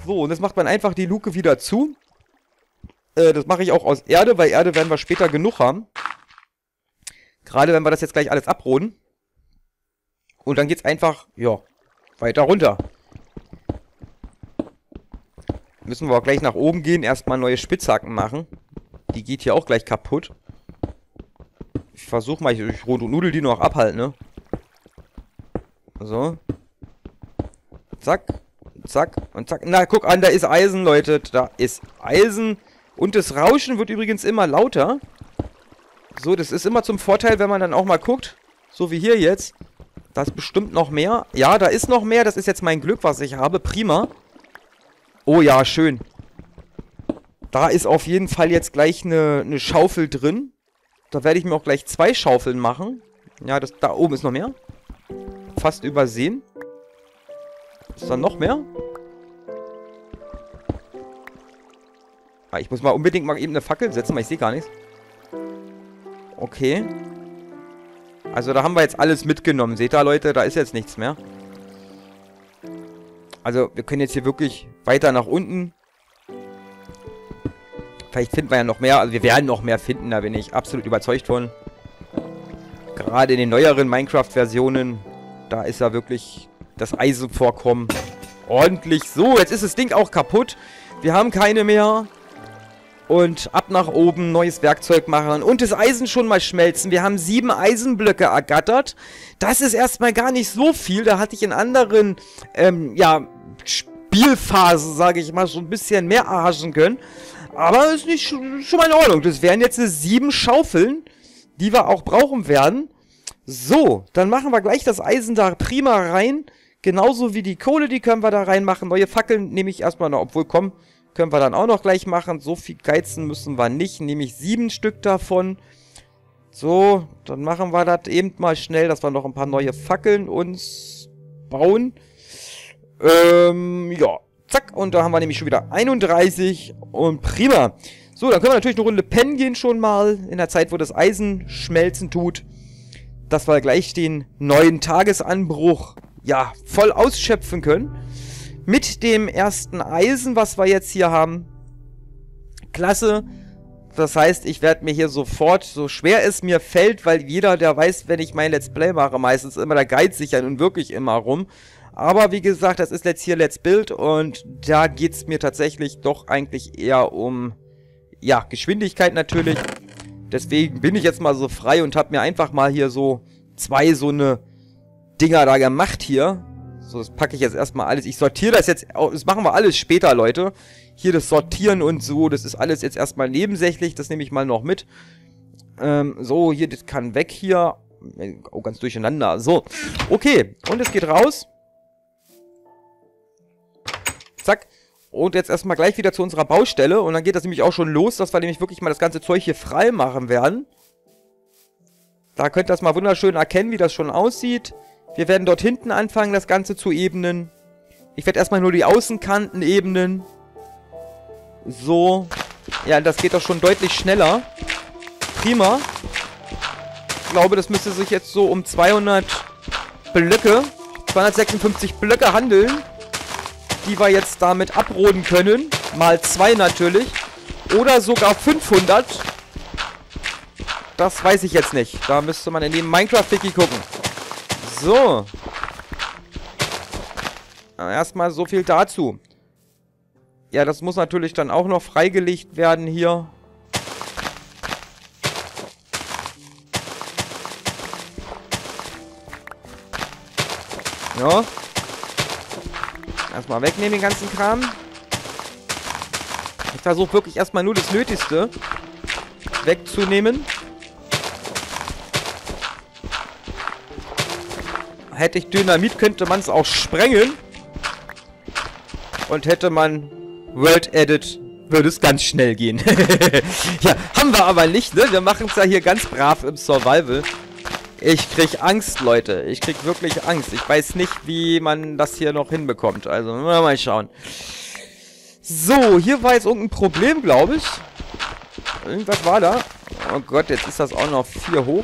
So, und jetzt macht man einfach die Luke wieder zu. Das mache ich auch aus Erde, weil Erde werden wir später genug haben. Gerade wenn wir das jetzt gleich alles abroden. Und dann geht's einfach, ja, weiter runter. Müssen wir auch gleich nach oben gehen, erstmal neue Spitzhacken machen. Die geht hier auch gleich kaputt. Ich versuche mal, ich nudel die noch ab halt, ne? So. Zack. Zack und zack. Na, guck an, da ist Eisen, Leute. Da ist Eisen. Und das Rauschen wird übrigens immer lauter. So, das ist immer zum Vorteil, wenn man dann auch mal guckt. So wie hier jetzt. Da ist bestimmt noch mehr. Ja, da ist noch mehr. Das ist jetzt mein Glück, was ich habe. Prima. Oh ja, schön. Da ist auf jeden Fall jetzt gleich eine Schaufel drin. Da werde ich mir auch gleich 2 Schaufeln machen. Ja, da oben ist noch mehr. Fast übersehen. Ist da noch mehr? Ah, ich muss mal unbedingt mal eben eine Fackel setzen, weil ich sehe gar nichts. Okay. Also da haben wir jetzt alles mitgenommen. Seht ihr, Leute? Da ist jetzt nichts mehr. Also wir können jetzt hier wirklich weiter nach unten. Vielleicht finden wir ja noch mehr. Also wir werden noch mehr finden, da bin ich absolut überzeugt von. Gerade in den neueren Minecraft-Versionen, da ist ja wirklich das Eisenvorkommen ordentlich. So, jetzt ist das Ding auch kaputt. Wir haben keine mehr. Und ab nach oben, neues Werkzeug machen. Und das Eisen schon mal schmelzen. Wir haben 7 Eisenblöcke ergattert. Das ist erstmal gar nicht so viel. Da hatte ich in anderen, ja, Spielphasen, sage ich mal, so ein bisschen mehr erhaschen können. Aber ist nicht schon mal in Ordnung. Das wären jetzt 7 Schaufeln, die wir auch brauchen werden. So, dann machen wir gleich das Eisen da prima rein. Genauso wie die Kohle, die können wir da reinmachen. Neue Fackeln nehme ich erstmal noch, obwohl, komm, können wir dann auch noch gleich machen. So viel geizen müssen wir nicht. Nehme ich 7 Stück davon. So, dann machen wir das eben mal schnell, dass wir noch ein paar neue Fackeln uns bauen. Ja, zack. Und da haben wir nämlich schon wieder 31. Und prima. So, dann können wir natürlich eine Runde pennen gehen schon mal. In der Zeit, wo das Eisen schmelzen tut. Dass wir gleich den neuen Tagesanbruch, ja, voll ausschöpfen können. Mit dem ersten Eisen, was wir jetzt hier haben. Klasse. Das heißt, ich werde mir hier sofort, so schwer es mir fällt, weil jeder, der weiß, wenn ich mein Let's Play mache, meistens immer, da geizt sich ja nun wirklich immer rum. Aber wie gesagt, das ist jetzt hier Let's Build und da geht es mir tatsächlich doch eigentlich eher um, ja, Geschwindigkeit natürlich. Deswegen bin ich jetzt mal so frei und habe mir einfach mal hier so 2 so eine Dinger da gemacht hier. So, das packe ich jetzt erstmal alles. Ich sortiere das jetzt, das machen wir alles später, Leute. Hier das Sortieren und so, das ist alles jetzt erstmal nebensächlich. Das nehme ich mal noch mit. So, hier, das kann weg hier. Oh, ganz durcheinander. So, okay. Und es geht raus. Zack. Und jetzt erstmal gleich wieder zu unserer Baustelle. Und dann geht das nämlich auch schon los, dass wir nämlich wirklich mal das ganze Zeug hier frei machen werden. Da könnt ihr das mal wunderschön erkennen, wie das schon aussieht. Wir werden dort hinten anfangen, das Ganze zu ebnen. Ich werde erstmal nur die Außenkanten ebnen. So. Ja, das geht doch schon deutlich schneller. Prima. Ich glaube, das müsste sich jetzt so um 200 Blöcke, 256 Blöcke handeln, die wir jetzt damit abroden können. Mal 2 natürlich. Oder sogar 500. Das weiß ich jetzt nicht. Da müsste man in dem Minecraft-Wiki gucken. So. Erstmal so viel dazu. Ja, das muss natürlich dann auch noch freigelegt werden hier. Ja. Erstmal wegnehmen den ganzen Kram. Ich versuche wirklich erstmal nur das Nötigste wegzunehmen. Hätte ich Dynamit, könnte man es auch sprengen. Und hätte man World Edit, würde es ganz schnell gehen. Ja, haben wir aber nicht, ne? Wir machen es ja hier ganz brav im Survival. Ich krieg Angst, Leute. Ich krieg wirklich Angst. Ich weiß nicht, wie man das hier noch hinbekommt. Also, mal schauen. So, hier war jetzt irgendein Problem, glaube ich. Irgendwas war da. Oh Gott, jetzt ist das auch noch 4 hoch.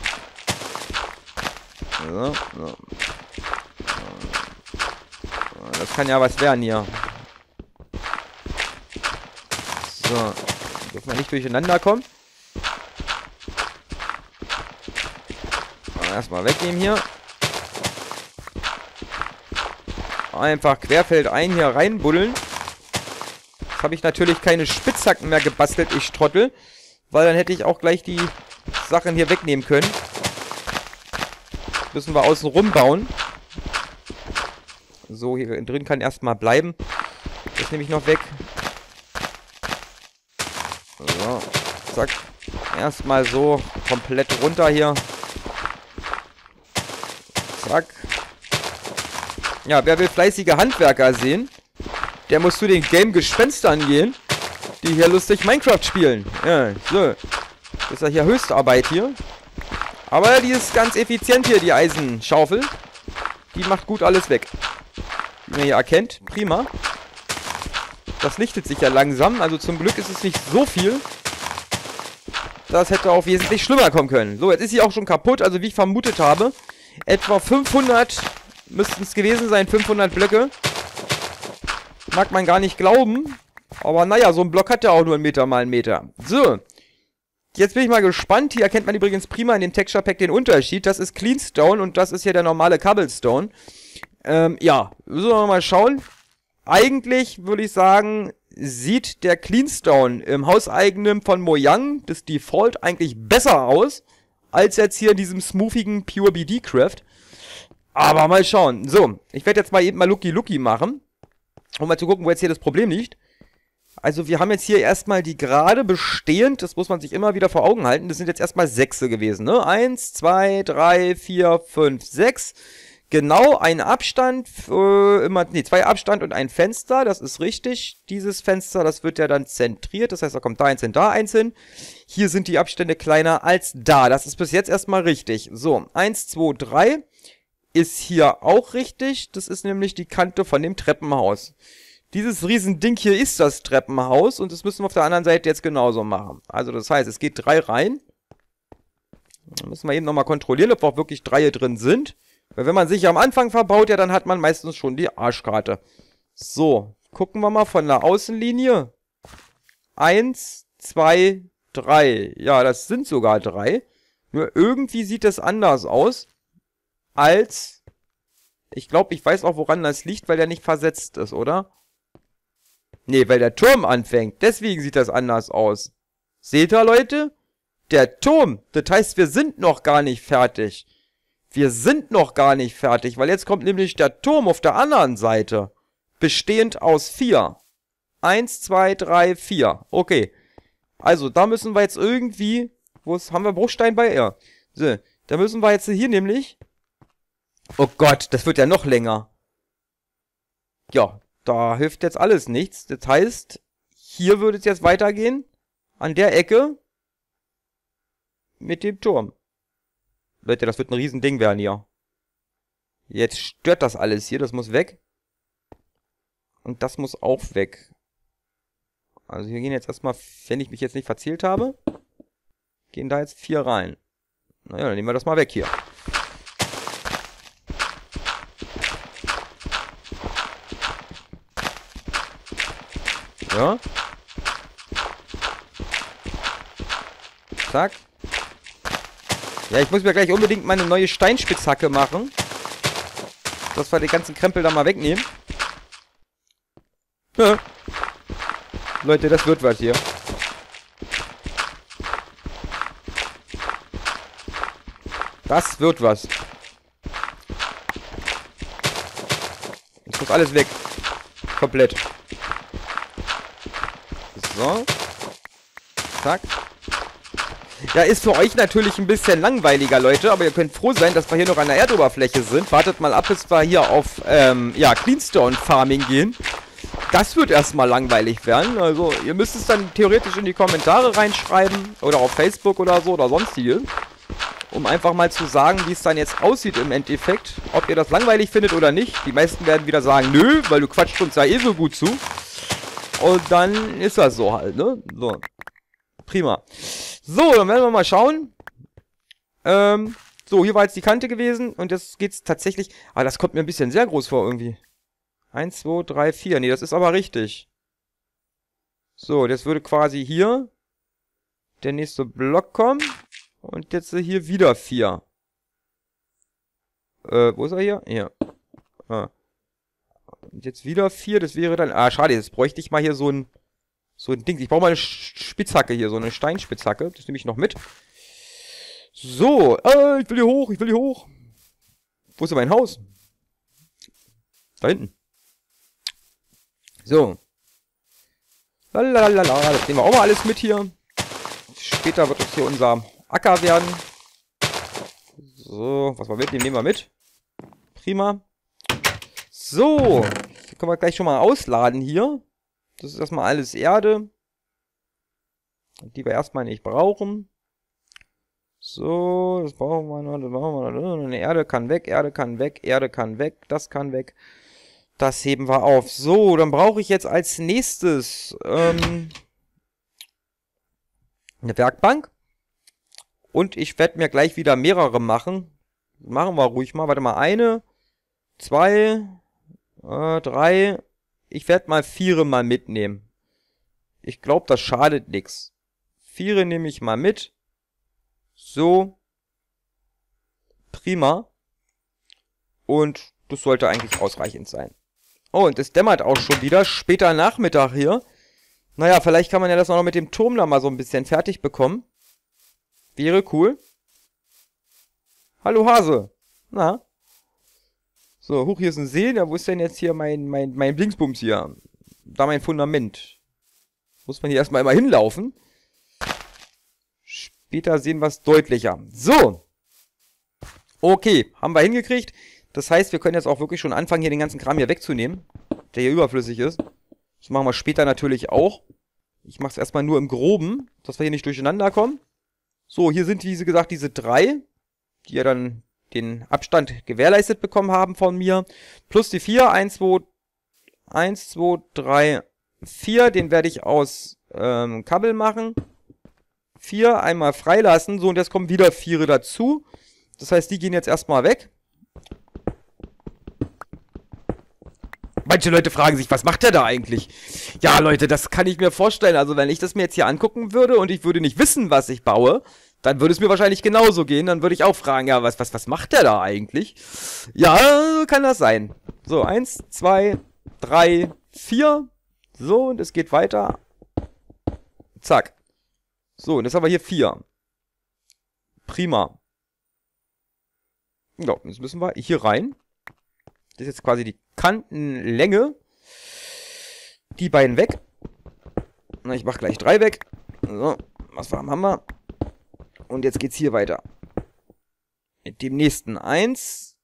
So, so. Das kann ja was werden hier. So. Dürfen wir nicht durcheinander kommen. Erstmal wegnehmen hier. Einfach querfeldein hier reinbuddeln. Jetzt habe ich natürlich keine Spitzhacken mehr gebastelt, ich Trottel. Weil dann hätte ich auch gleich die Sachen hier wegnehmen können. Müssen wir außen rum bauen. So, hier drin kann erstmal bleiben. Das nehme ich noch weg. So, zack. Erstmal so komplett runter hier. Zack. Ja, wer will fleißige Handwerker sehen, der muss zu den Game-Gespenstern gehen, die hier lustig Minecraft spielen. Ja, so. Das ist ja hier Höchstarbeit hier. Aber die ist ganz effizient hier, die Eisenschaufel. Die macht gut alles weg. Wie man hier erkennt. Prima. Das lichtet sich ja langsam. Also zum Glück ist es nicht so viel. Das hätte auch wesentlich schlimmer kommen können. So, jetzt ist sie auch schon kaputt. Also wie ich vermutet habe. Etwa 500 müssten es gewesen sein. 500 Blöcke. Mag man gar nicht glauben. Aber naja, so ein Block hat ja auch nur 1 Meter mal 1 Meter. So. Jetzt bin ich mal gespannt. Hier erkennt man übrigens prima in dem Texture Pack den Unterschied. Das ist Cleanstone und das ist hier der normale Cobblestone. Ja, müssen wir mal schauen. Eigentlich würde ich sagen, sieht der Cleanstone im hauseigenen von Mojang, das Default, eigentlich besser aus, als jetzt hier in diesem smoothigen Pure BD Craft. Aber mal schauen. So, ich werde jetzt mal eben mal Lucky machen, um mal zu gucken, wo jetzt hier das Problem liegt. Also wir haben jetzt hier erstmal die gerade bestehend, das muss man sich immer wieder vor Augen halten, das sind jetzt erstmal 6 gewesen, ne? 1, 2, 3, 4, 5, 6. Genau, ein Abstand, 2 Abstand und ein Fenster, das ist richtig. Dieses Fenster, das wird ja dann zentriert, das heißt, da kommt da eins hin, da eins hin. Hier sind die Abstände kleiner als da, das ist bis jetzt erstmal richtig. So, 1, 2, 3 ist hier auch richtig, das ist nämlich die Kante von dem Treppenhaus. Dieses Riesending hier ist das Treppenhaus und das müssen wir auf der anderen Seite jetzt genauso machen. Also das heißt, es geht 3 rein. Da müssen wir eben nochmal kontrollieren, ob auch wirklich 3 drin sind. Weil wenn man sich am Anfang verbaut, ja, dann hat man meistens schon die Arschkarte. So, gucken wir mal von der Außenlinie. 1, 2, 3. Ja, das sind sogar 3. Nur irgendwie sieht das anders aus, als... Ich glaube, ich weiß auch, woran das liegt, weil der nicht versetzt ist, oder? Nee, weil der Turm anfängt. Deswegen sieht das anders aus. Seht ihr, Leute? Der Turm. Das heißt, wir sind noch gar nicht fertig. Wir sind noch gar nicht fertig, weil jetzt kommt nämlich der Turm auf der anderen Seite. Bestehend aus 4. 1, 2, 3, 4. Okay. Also, da müssen wir jetzt irgendwie... Haben wir Bruchstein bei? Ja. So, da müssen wir jetzt hier nämlich... Oh Gott, das wird ja noch länger. Ja, da hilft jetzt alles nichts. Das heißt, hier würde es jetzt weitergehen. An der Ecke. Mit dem Turm. Leute, das wird ein Riesending werden hier. Jetzt stört das alles hier. Das muss weg. Und das muss auch weg. Also hier gehen jetzt erstmal, wenn ich mich jetzt nicht verzählt habe, gehen da jetzt 4 rein. Naja, dann nehmen wir das mal weg hier. Ja. Zack. Ja, ich muss mir gleich unbedingt meine neue Steinspitzhacke machen. Dass wir den ganzen Krempel da mal wegnehmen. Ja. Leute, das wird was hier. Das wird was. Jetzt muss alles weg. Komplett. So. Zack. Ja, ist für euch natürlich ein bisschen langweiliger, Leute, aber ihr könnt froh sein, dass wir hier noch an der Erdoberfläche sind. Wartet mal ab, bis wir hier auf, ja, Cleanstone Farming gehen. Das wird erstmal langweilig werden. Also, ihr müsst es dann theoretisch in die Kommentare reinschreiben oder auf Facebook oder so oder sonstige. Um einfach mal zu sagen, wie es dann jetzt aussieht im Endeffekt. Ob ihr das langweilig findet oder nicht. Die meisten werden wieder sagen, nö, weil du quatscht uns ja eh so gut zu. Und dann ist das so halt, ne? So. Prima. So, dann werden wir mal schauen. So, hier war jetzt die Kante gewesen. Und jetzt geht's tatsächlich... Ah, das kommt mir ein bisschen sehr groß vor irgendwie. 1, 2, 3, 4. Nee, das ist aber richtig. So, jetzt würde quasi hier der nächste Block kommen. Und jetzt hier wieder 4. Wo ist er hier? Hier. Ah. Und jetzt wieder 4, das wäre dann... Ah, schade, jetzt bräuchte ich mal hier so ein Ding. Ich brauche mal eine Spitzhacke hier, so eine Steinspitzhacke. Das nehme ich noch mit. So, ich will hier hoch, ich will hier hoch. Wo ist denn mein Haus? Da hinten. So. Lalalala, das nehmen wir auch mal alles mit hier. Später wird das hier unser Acker werden. So, was wir mitnehmen, nehmen wir mit. Prima. So, hier können wir gleich schon mal ausladen hier. Das ist erstmal alles Erde, die wir erstmal nicht brauchen. So, das brauchen wir noch, das brauchen wir noch. Eine Erde kann weg, Erde kann weg, Erde kann weg, das kann weg. Das heben wir auf. So, dann brauche ich jetzt als nächstes eine Werkbank. Und ich werde mir gleich wieder mehrere machen. Machen wir ruhig mal. Warte mal, 1, 2, 3. Ich werde mal 4 mal mitnehmen. Ich glaube, das schadet nichts. 4 nehme ich mal mit. So. Prima. Und das sollte eigentlich ausreichend sein. Oh, und es dämmert auch schon wieder. Später Nachmittag hier. Naja, vielleicht kann man ja das auch noch mit dem Turm da mal so ein bisschen fertig bekommen. Wäre cool. Hallo Hase. Na? So, hoch, hier ist ein See. Ja, wo ist denn jetzt hier mein Dingsbums hier? Da mein Fundament. Muss man hier erstmal immer hinlaufen. Später sehen wir es deutlicher. So. Okay, haben wir hingekriegt. Das heißt, wir können jetzt auch wirklich schon anfangen, hier den ganzen Kram hier wegzunehmen, der hier überflüssig ist. Das machen wir später natürlich auch. Ich mache es erstmal nur im Groben, dass wir hier nicht durcheinander kommen. So, hier sind, wie gesagt, diese 3, die ja dann den Abstand gewährleistet bekommen haben von mir. Plus die 4, 1, 2, 3, 4. Den werde ich aus Kabel machen. 4 einmal freilassen. So, und jetzt kommen wieder 4 dazu. Das heißt, die gehen jetzt erstmal weg. Manche Leute fragen sich, was macht der da eigentlich? Ja, Leute, das kann ich mir vorstellen. Also, wenn ich das mir jetzt hier angucken würde und ich würde nicht wissen, was ich baue, dann würde es mir wahrscheinlich genauso gehen. Dann würde ich auch fragen, ja, was macht der da eigentlich? Ja, kann das sein. So, 1, 2, 3, 4. So, und es geht weiter. Zack. So, und jetzt haben wir hier 4. Prima. Ja, jetzt müssen wir hier rein. Das ist jetzt quasi die Kantenlänge. Die beiden weg. Na, ich mache gleich 3 weg. So, was haben wir? Und jetzt geht's hier weiter. Mit dem nächsten 1.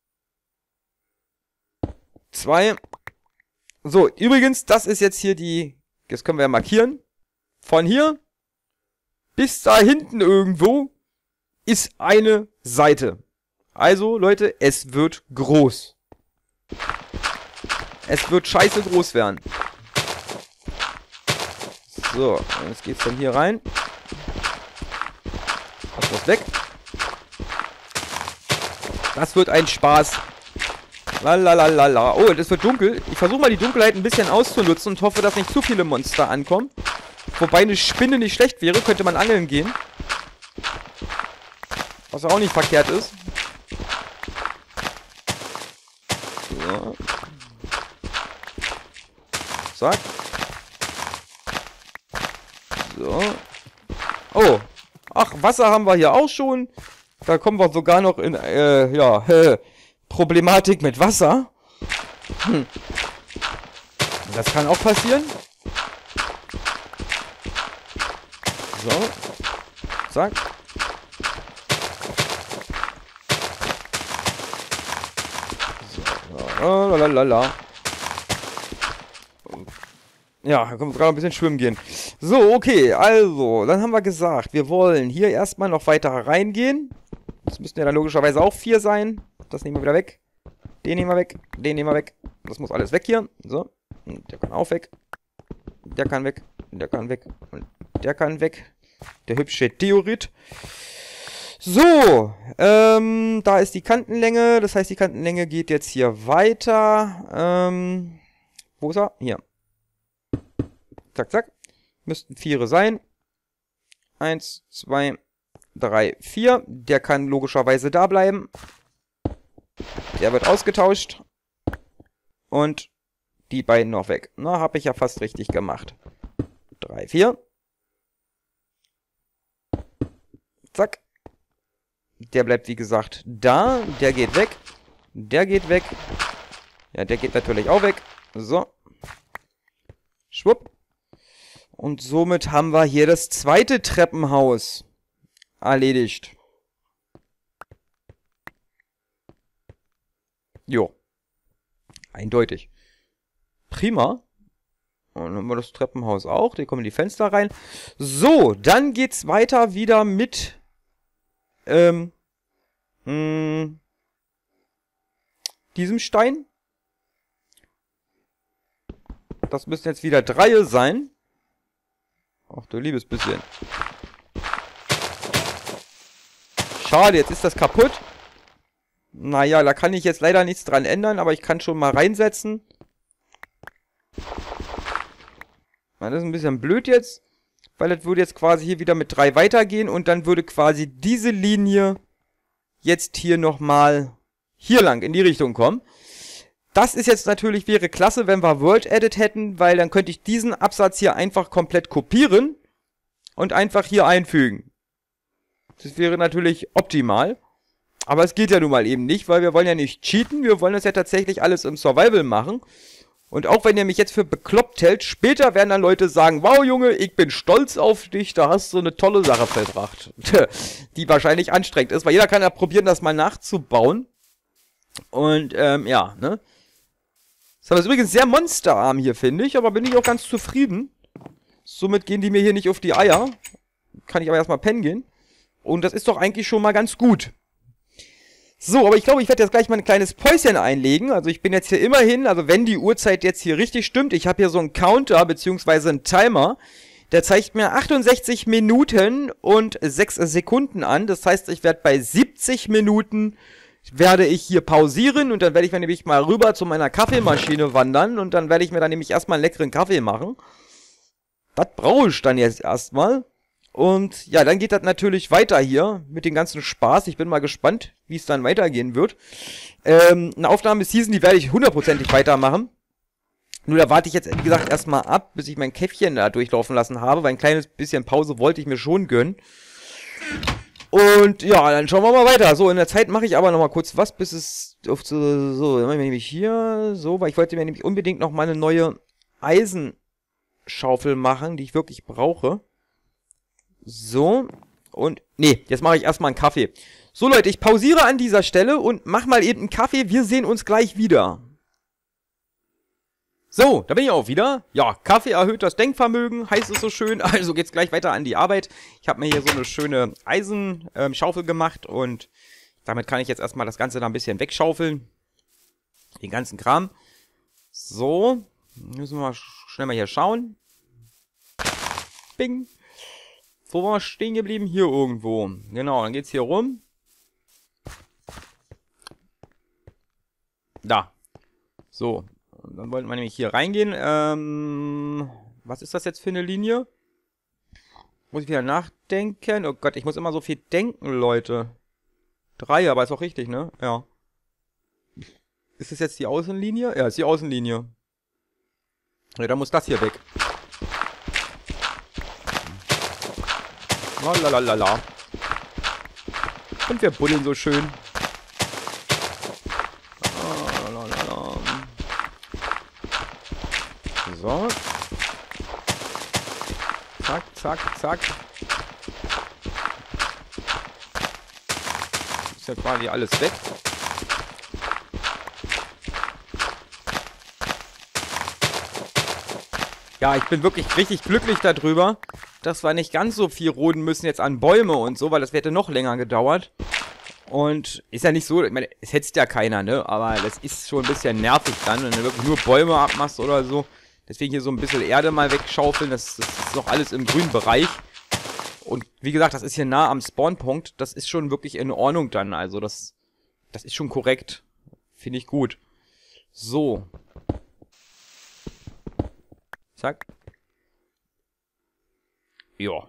2. So, übrigens, das ist jetzt hier die... Das können wir ja markieren. Von hier bis da hinten irgendwo ist eine Seite. Also, Leute, es wird groß. Es wird scheiße groß werden. So, und jetzt geht's dann hier rein. Das muss weg. Das wird ein Spaß. Lalalala. Oh, es wird dunkel. Ich versuche mal die Dunkelheit ein bisschen auszunutzen und hoffe, dass nicht zu viele Monster ankommen. Wobei eine Spinne nicht schlecht wäre, könnte man angeln gehen. Was auch nicht verkehrt ist. So. Zack. So. Oh. Ach, Wasser haben wir hier auch schon. Da kommen wir sogar noch in, Problematik mit Wasser. Das kann auch passieren. So. Zack. So. Lalalala. Ja, da können wir gerade ein bisschen schwimmen gehen. So, okay, also, dann haben wir gesagt, wir wollen hier erstmal noch weiter reingehen. Das müssten ja dann logischerweise auch 4 sein. Das nehmen wir wieder weg. Den nehmen wir weg. Den nehmen wir weg. Das muss alles weg hier. So. Und der kann auch weg. Der kann weg. Der kann weg. Und der kann weg. Der hübsche Theorit. So. Da ist die Kantenlänge. Das heißt, die Kantenlänge geht jetzt hier weiter. Wo ist er? Hier. Zack, zack. Müssten 4 sein. 1, 2, 3, 4. Der kann logischerweise da bleiben. Der wird ausgetauscht. Und die beiden noch weg. Na, habe ich ja fast richtig gemacht. 3, 4. Zack. Der bleibt, wie gesagt, da. Der geht weg. Der geht weg. Ja, der geht natürlich auch weg. So. Schwupp. Und somit haben wir hier das zweite Treppenhaus erledigt. Jo. Eindeutig. Prima. Und dann haben wir das Treppenhaus auch. Hier kommen die Fenster rein. So, dann geht's weiter wieder mit diesem Stein. Das müssen jetzt wieder 3 sein. Ach du liebes bisschen. Schade, jetzt ist das kaputt. Naja, da kann ich jetzt leider nichts dran ändern, aber ich kann schon mal reinsetzen. Na, das ist ein bisschen blöd jetzt, weil das würde jetzt quasi hier wieder mit 3 weitergehen und dann würde quasi diese Linie jetzt hier nochmal hier lang in die Richtung kommen. Das ist jetzt natürlich, wäre klasse, wenn wir World Edit hätten, weil dann könnte ich diesen Absatz hier einfach komplett kopieren und einfach hier einfügen. Das wäre natürlich optimal. Aber es geht ja nun mal eben nicht, weil wir wollen ja nicht cheaten, wir wollen das ja tatsächlich alles im Survival machen. Und auch wenn ihr mich jetzt für bekloppt hält, später werden dann Leute sagen, wow Junge, ich bin stolz auf dich, da hast du eine tolle Sache vollbracht. Die wahrscheinlich anstrengend ist, weil jeder kann ja probieren, das mal nachzubauen. Und, ja, ne. Das ist übrigens sehr monsterarm hier, finde ich, aber bin ich auch ganz zufrieden. Somit gehen die mir hier nicht auf die Eier. Kann ich aber erstmal pennen gehen. Und das ist doch eigentlich schon mal ganz gut. So, aber ich glaube, ich werde jetzt gleich mal ein kleines Päuschen einlegen. Also ich bin jetzt hier immerhin, also wenn die Uhrzeit jetzt hier richtig stimmt, ich habe hier so einen Counter bzw. einen Timer. Der zeigt mir 68 Minuten und 6 Sekunden an. Das heißt, ich werde bei 70 Minuten werde ich hier pausieren und dann werde ich mir nämlich mal rüber zu meiner Kaffeemaschine wandern und dann werde ich mir dann nämlich erstmal einen leckeren Kaffee machen. Das brauche ich dann jetzt erstmal. Und ja, dann geht das natürlich weiter hier mit dem ganzen Spaß. Ich bin mal gespannt, wie es dann weitergehen wird. Eine Aufnahmeseason, die werde ich hundertprozentig weitermachen. Nur da warte ich jetzt, wie gesagt, erstmal ab, bis ich mein Käffchen da durchlaufen lassen habe, weil ein kleines bisschen Pause wollte ich mir schon gönnen. Und ja, dann schauen wir mal weiter. So, in der Zeit mache ich aber nochmal kurz was, bis es auf so, dann machen wir nämlich hier so, weil ich wollte mir nämlich unbedingt noch mal eine neue Eisenschaufel machen, die ich wirklich brauche. So, und, nee, jetzt mache ich erstmal einen Kaffee. So Leute, ich pausiere an dieser Stelle und mach mal eben einen Kaffee, wir sehen uns gleich wieder. So, da bin ich auch wieder. Ja, Kaffee erhöht das Denkvermögen, heißt es so schön. Also geht's gleich weiter an die Arbeit. Ich habe mir hier so eine schöne Eisenschaufel gemacht und damit kann ich jetzt erstmal das Ganze da ein bisschen wegschaufeln. Den ganzen Kram. So, müssen wir mal schnell mal hier schauen. Bing. Wo waren wir stehen geblieben? Hier irgendwo. Genau, dann geht's hier rum. Da. So. Und dann wollten wir nämlich hier reingehen. Was ist das jetzt für eine Linie? Muss ich wieder nachdenken? Oh Gott, ich muss immer so viel denken, Leute. 3, aber ist auch richtig, ne? Ja. Ist das jetzt die Außenlinie? Ja, ist die Außenlinie. Ja, dann muss das hier weg. Lalalala. Und wir buddeln so schön. So. Zack, zack, zack. Ist ja quasi alles weg. Ja, ich bin wirklich richtig glücklich darüber, dass wir nicht ganz so viel roden müssen jetzt an Bäume und so, weil das hätte noch länger gedauert. Und ist ja nicht so, ich meine, es hetzt ja keiner, ne? Aber das ist schon ein bisschen nervig dann, wenn du wirklich nur Bäume abmachst oder so. Deswegen hier so ein bisschen Erde mal wegschaufeln. Das ist noch alles im grünen Bereich. Und wie gesagt, das ist hier nah am Spawnpunkt. Das ist schon wirklich in Ordnung dann. Also das ist schon korrekt. Finde ich gut. So. Zack. Ja.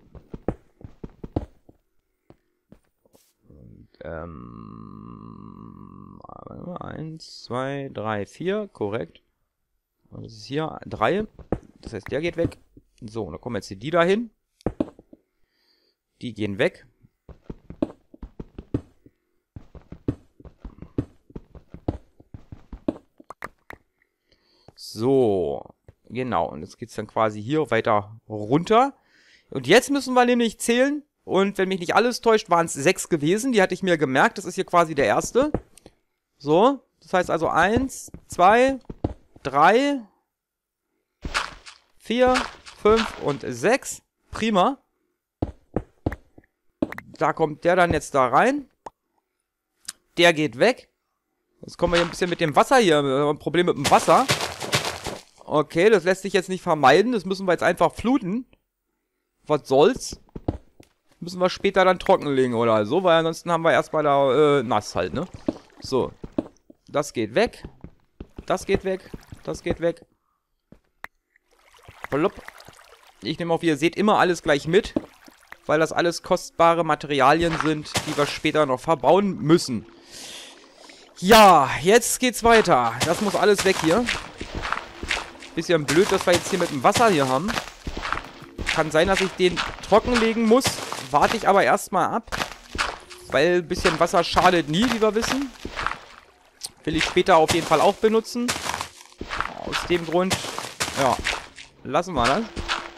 1, 2, 3, 4, korrekt. Und das ist hier 3. Das heißt, der geht weg. So, und dann kommen jetzt hier die dahin. Die gehen weg. So, genau. Und jetzt geht es dann quasi hier weiter runter. Und jetzt müssen wir nämlich zählen. Und wenn mich nicht alles täuscht, waren es 6 gewesen. Die hatte ich mir gemerkt. Das ist hier quasi der erste. So, das heißt also 1, 2, 3, 4, 5 und 6. Prima. Da kommt der dann jetzt da rein. Der geht weg. Jetzt kommen wir hier ein bisschen mit dem Wasser hier. Wir haben ein Problem mit dem Wasser. Okay, das lässt sich jetzt nicht vermeiden. Das müssen wir jetzt einfach fluten. Was soll's? Müssen wir später dann trockenlegen oder so, weil ansonsten haben wir erstmal da nass halt, ne? So. Das geht weg. Das geht weg. Das geht weg. Blub. Ich nehme auf, wie ihr seht, immer alles gleich mit, weil das alles kostbare Materialien sind, die wir später noch verbauen müssen. Ja, jetzt geht's weiter. Das muss alles weg hier. Bisschen blöd, dass wir jetzt hier mit dem Wasser hier haben. Kann sein, dass ich den trockenlegen muss. Warte ich aber erstmal ab. Weil ein bisschen Wasser schadet nie, wie wir wissen. Will ich später auf jeden Fall auch benutzen. Aus dem Grund, ja, lassen wir das.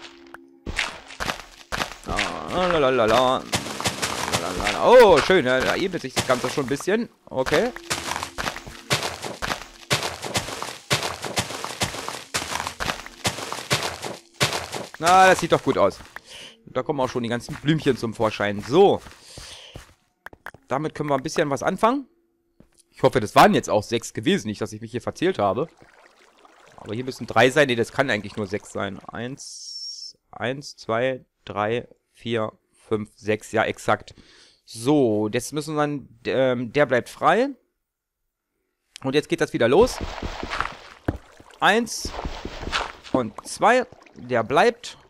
Oh, schön, ja, da ebnet sich das Ganze schon ein bisschen. Okay. Na, das sieht doch gut aus. Da kommen auch schon die ganzen Blümchen zum Vorschein. So. Damit können wir ein bisschen was anfangen. Ich hoffe, das waren jetzt auch 6 gewesen. Nicht, dass ich mich hier verzählt habe. Aber hier müssen 3 sein. Ne, das kann eigentlich nur 6 sein. 1, 2, 3, 4, 5, 6. Ja, exakt. So, jetzt müssen wir dann... der bleibt frei. Und jetzt geht das wieder los. 1 und 2. Der bleibt.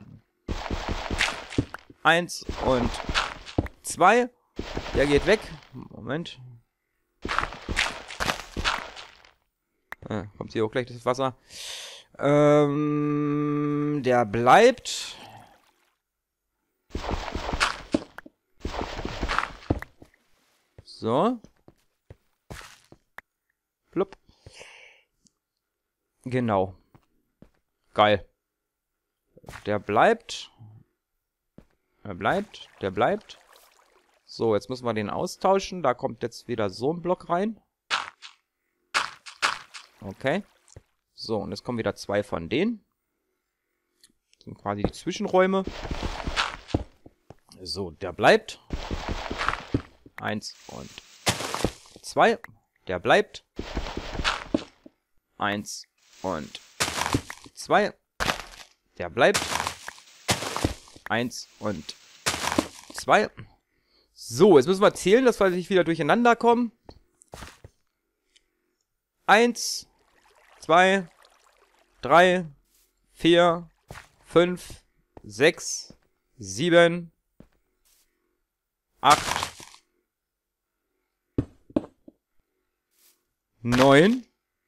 1 und 2. Der geht weg. Moment. Kommt hier auch gleich das Wasser. Der bleibt. So. Plupp. Genau. Geil. Der bleibt. Der bleibt. Der bleibt. So, jetzt müssen wir den austauschen. Da kommt jetzt wieder so ein Block rein. Okay. So, und jetzt kommen wieder 2 von denen. Das sind quasi die Zwischenräume. So, der bleibt. 1 und 2. Der bleibt. 1 und 2. Der bleibt. 1 und 2. So, jetzt müssen wir zählen, dass wir nicht wieder durcheinander kommen. 1, 2, 3, 4, 5, 6, 7, 8, 9.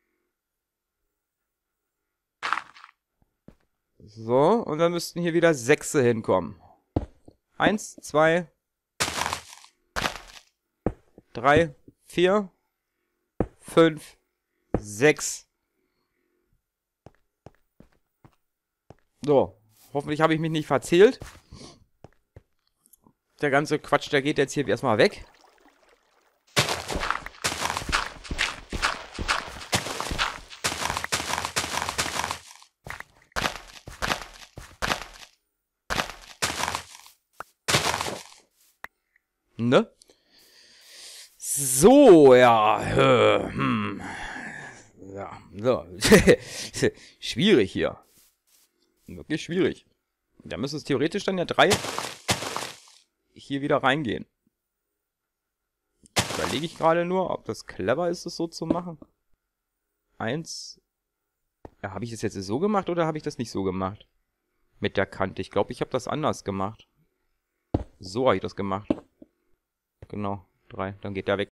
So, und dann müssten hier wieder 6 hinkommen. 1, 2, 3, 4, 5, 6. So, hoffentlich habe ich mich nicht verzählt. Der ganze Quatsch, der geht jetzt hier erstmal weg. Ne? So, ja. Ja, so. Schwierig hier. Wirklich schwierig. Da müssen es theoretisch dann ja 3 hier wieder reingehen. Überlege ich gerade nur, ob das clever ist, es so zu machen. 1. Ja, habe ich das jetzt so gemacht oder habe ich das nicht so gemacht? Mit der Kante. Ich glaube, ich habe das anders gemacht. So habe ich das gemacht. Genau, 3. Dann geht der weg.